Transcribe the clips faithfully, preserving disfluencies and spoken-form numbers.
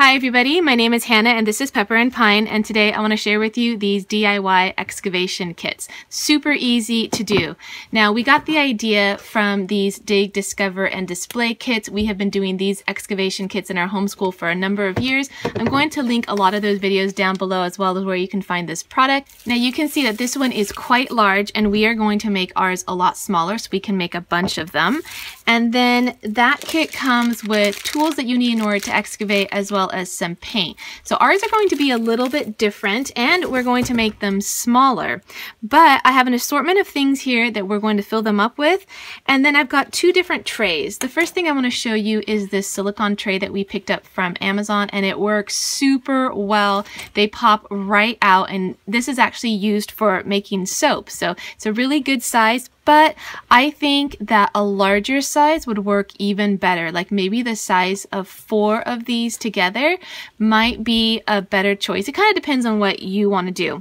Hi everybody, my name is Hannah and this is Pepper and Pine, and today I want to share with you these D I Y excavation kits. Super easy to do. Now we got the idea from these Dig, Discover, and Display kits. We have been doing these excavation kits in our homeschool for a number of years. I'm going to link a lot of those videos down below as well as where you can find this product. Now you can see that this one is quite large and we are going to make ours a lot smaller so we can make a bunch of them. And then that kit comes with tools that you need in order to excavate as well as some paint. So ours are going to be a little bit different and we're going to make them smaller. But I have an assortment of things here that we're going to fill them up with. And then I've got two different trays. The first thing I want to show you is this silicone tray that we picked up from Amazon, and it works super well. They pop right out, and this is actually used for making soap. So it's a really good size. But I think that a larger size would work even better. Like maybe the size of four of these together might be a better choice. It kind of depends on what you want to do.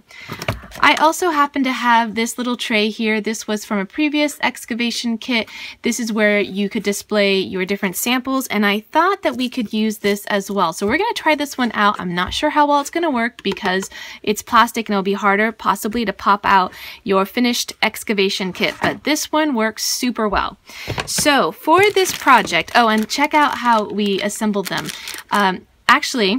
I also happen to have this little tray here. This was from a previous excavation kit. This is where you could display your different samples, and I thought that we could use this as well. So we're going to try this one out. I'm not sure how well it's going to work because it's plastic and it'll be harder possibly to pop out your finished excavation kit, but this one works super well. So for this project, oh, and check out how we assembled them. Um, actually,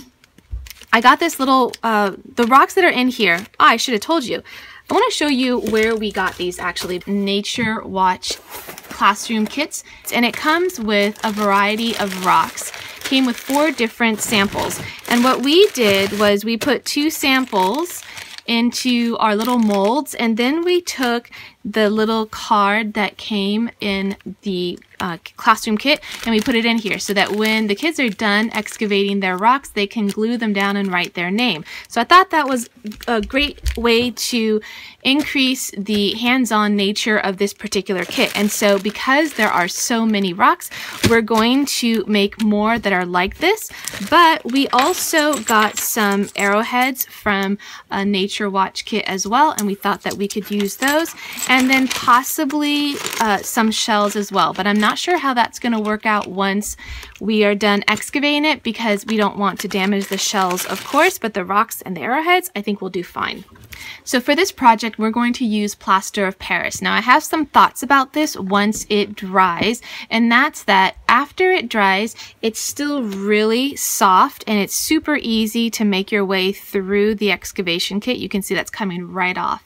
I got this little, uh, the rocks that are in here, oh, I should have told you. I want to show you where we got these actually. Nature Watch classroom kits, and it comes with a variety of rocks. Came with four different samples, and what we did was we put two samples into our little molds, and then we took the little card that came in the uh, classroom kit and we put it in here so that when the kids are done excavating their rocks, they can glue them down and write their name. So I thought that was a great way to increase the hands-on nature of this particular kit. And so because there are so many rocks, we're going to make more that are like this, but we also got some arrowheads from a Nature Watch kit as well, and we thought that we could use those. And then possibly uh, some shells as well, but I'm not sure how that's going to work out once we are done excavating it because we don't want to damage the shells, of course, but the rocks and the arrowheads I think will do fine. So for this project, we're going to use Plaster of Paris. Now I have some thoughts about this once it dries, and that's that after it dries, it's still really soft and it's super easy to make your way through the excavation kit. You can see that's coming right off.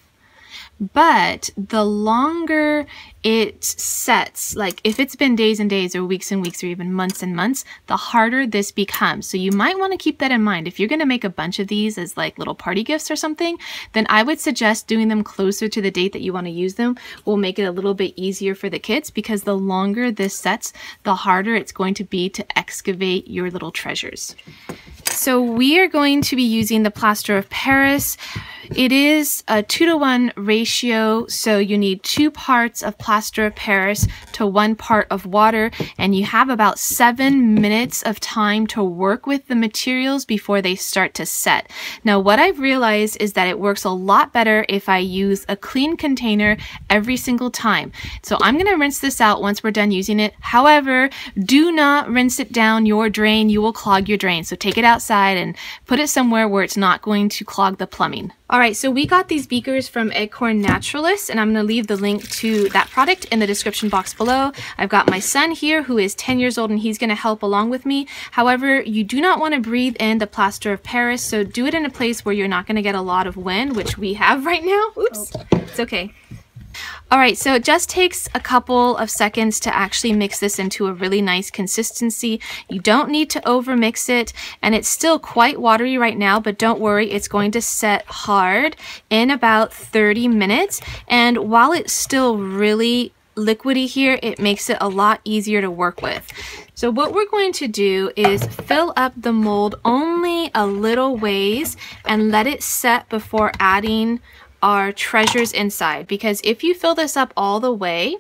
But the longer it sets, like if it's been days and days or weeks and weeks or even months and months, the harder this becomes. So you might want to keep that in mind. If you're going to make a bunch of these as like little party gifts or something, then I would suggest doing them closer to the date that you want to use them. Will make it a little bit easier for the kids because the longer this sets, the harder it's going to be to excavate your little treasures. So we are going to be using the Plaster of Paris. It is a two to one ratio, so you need two parts of Plaster of Paris to one part of water, and you have about seven minutes of time to work with the materials before they start to set. Now what I've realized is that it works a lot better if I use a clean container every single time. So I'm going to rinse this out once we're done using it. However, do not rinse it down your drain. You will clog your drain. So take it outside and put it somewhere where it's not going to clog the plumbing. Alright, so we got these beakers from Acorn Naturalist, and I'm going to leave the link to that product in the description box below. I've got my son here who is ten years old and he's going to help along with me. However, you do not want to breathe in the Plaster of Paris, so do it in a place where you're not going to get a lot of wind, which we have right now. Oops, it's okay. Alright, so it just takes a couple of seconds to actually mix this into a really nice consistency. You don't need to over mix it, and it's still quite watery right now, but don't worry, it's going to set hard in about thirty minutes, and while it's still really liquidy here, it makes it a lot easier to work with. So what we're going to do is fill up the mold only a little ways and let it set before adding our treasures inside, because if you fill this up all the way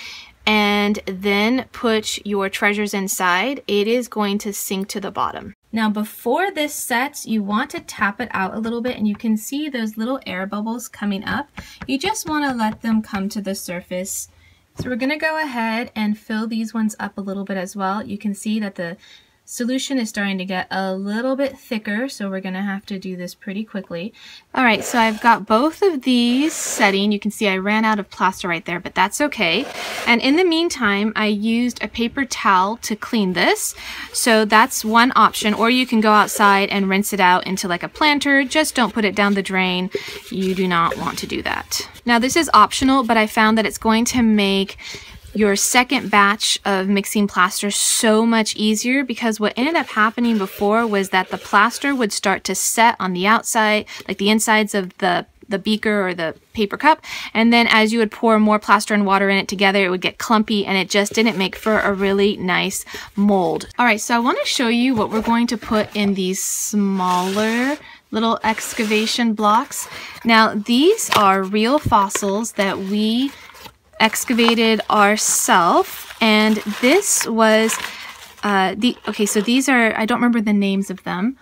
and then put your treasures inside, it is going to sink to the bottom. Now before this sets, you want to tap it out a little bit, and you can see those little air bubbles coming up. You just want to let them come to the surface. So we're going to go ahead and fill these ones up a little bit as well. You can see that the solution is starting to get a little bit thicker, so we're gonna have to do this pretty quickly. All right, so I've got both of these setting. You can see I ran out of plaster right there, but that's okay. And in the meantime, I used a paper towel to clean this. So that's one option, or you can go outside and rinse it out into like a planter. Just don't put it down the drain. You do not want to do that. Now this is optional, but I found that it's going to make your second batch of mixing plaster so much easier, because what ended up happening before was that the plaster would start to set on the outside, like the insides of the the beaker or the paper cup, and then as you would pour more plaster and water in it together, it would get clumpy, and it just didn't make for a really nice mold. All right, so I want to show you what we're going to put in these smaller little excavation blocks. Now these are real fossils that we excavated ourselves, and this was uh, the okay so these are, I don't remember the names of them.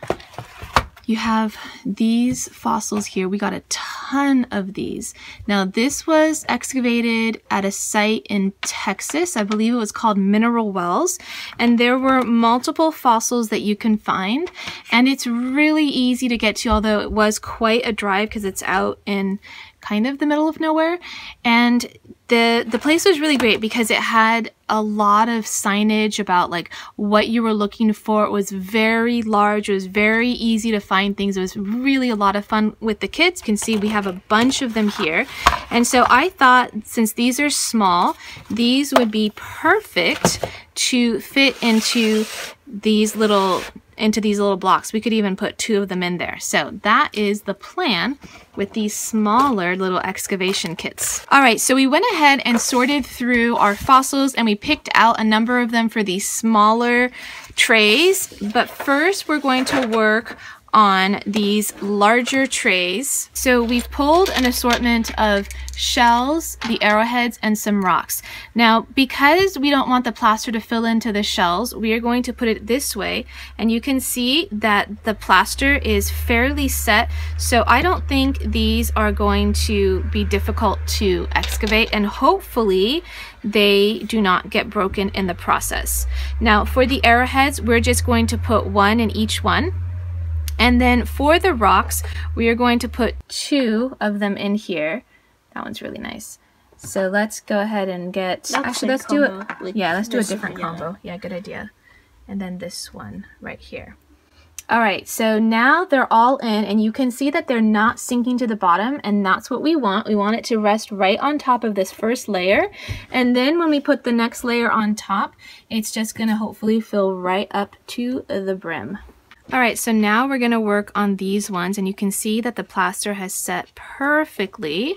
You have these fossils here. We got a ton of these. Now this was excavated at a site in Texas. I believe it was called Mineral Wells, and there were multiple fossils that you can find, and it's really easy to get to, although it was quite a drive because it's out in kind of the middle of nowhere. And the the place was really great because it had a lot of signage about like what you were looking for. It was very large. It was very easy to find things. It was really a lot of fun with the kids. You can see we have a bunch of them here. And so I thought, since these are small, these would be perfect to fit into these little into these little blocks. We could even put two of them in there. So that is the plan with these smaller little excavation kits. All right, so we went ahead and sorted through our fossils, and we picked out a number of them for these smaller trays. But first we're going to work on these larger trays. So we've pulled an assortment of shells, the arrowheads, and some rocks. Now, because we don't want the plaster to fill into the shells, we are going to put it this way, and you can see that the plaster is fairly set, so I don't think these are going to be difficult to excavate, and hopefully they do not get broken in the process. Now, for the arrowheads, we're just going to put one in each one. And then for the rocks, we are going to put two of them in here. That one's really nice. So let's go ahead and get, That's actually like let's do it, like yeah, let's do a this, different yeah. combo. Yeah, good idea. And then this one right here. All right, so now they're all in, and you can see that they're not sinking to the bottom, and that's what we want. We want it to rest right on top of this first layer, and then when we put the next layer on top, it's just gonna hopefully fill right up to the brim. All right, so now we're gonna work on these ones, and you can see that the plaster has set perfectly.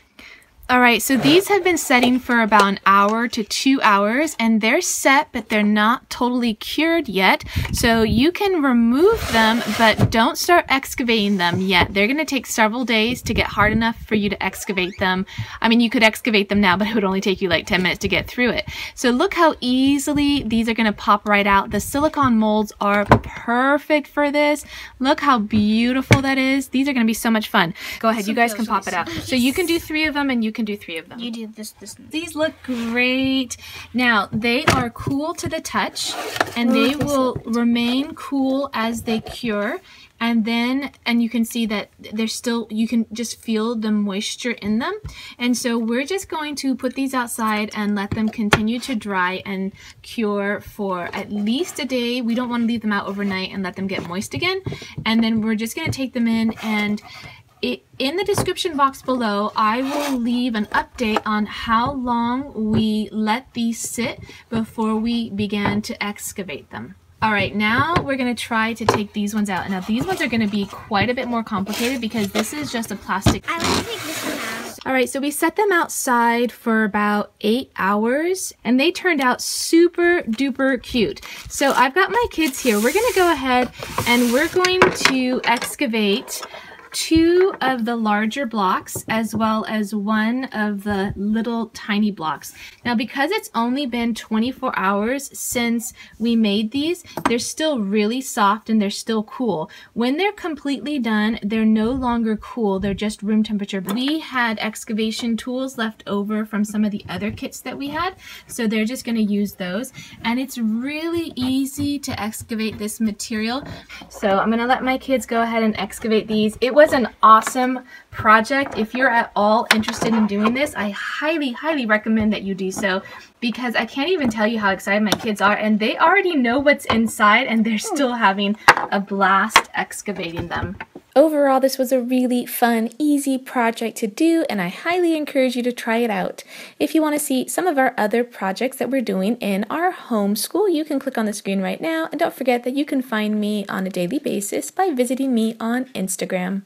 All right, so these have been setting for about an hour to two hours, and they're set, but they're not totally cured yet. So you can remove them, but don't start excavating them yet. They're gonna take several days to get hard enough for you to excavate them. I mean, you could excavate them now, but it would only take you like ten minutes to get through it. So look how easily these are gonna pop right out. The silicone molds are perfect for this. Look how beautiful that is. These are gonna be so much fun. Go ahead, you guys can pop it out. So you can do three of them, and you can do three of them. You do this, this. These look great. Now, they are cool to the touch, and they will remain cool as they cure. And then, and you can see that they're still, you can just feel the moisture in them. And so we're just going to put these outside and let them continue to dry and cure for at least a day. We don't want to leave them out overnight and let them get moist again. And then we're just going to take them in, and It, in the description box below, I will leave an update on how long we let these sit before we began to excavate them. All right, now we're gonna try to take these ones out. Now these ones are gonna be quite a bit more complicated because this is just a plastic. I want to take this one out. All right, so we set them outside for about eight hours, and they turned out super duper cute. So I've got my kids here. We're gonna go ahead and we're going to excavate two of the larger blocks as well as one of the little tiny blocks. Now, because it's only been twenty-four hours since we made these, they're still really soft and they're still cool. When they're completely done, they're no longer cool, they're just room temperature. We had excavation tools left over from some of the other kits that we had, so they're just going to use those. And it's really easy to excavate this material. So I'm going to let my kids go ahead and excavate these. It was an awesome project. If you're at all interested in doing this, I highly, highly recommend that you do so, because I can't even tell you how excited my kids are, and they already know what's inside and they're still having a blast excavating them. Overall, this was a really fun, easy project to do, and I highly encourage you to try it out. If you want to see some of our other projects that we're doing in our homeschool, you can click on the screen right now, and don't forget that you can find me on a daily basis by visiting me on Instagram.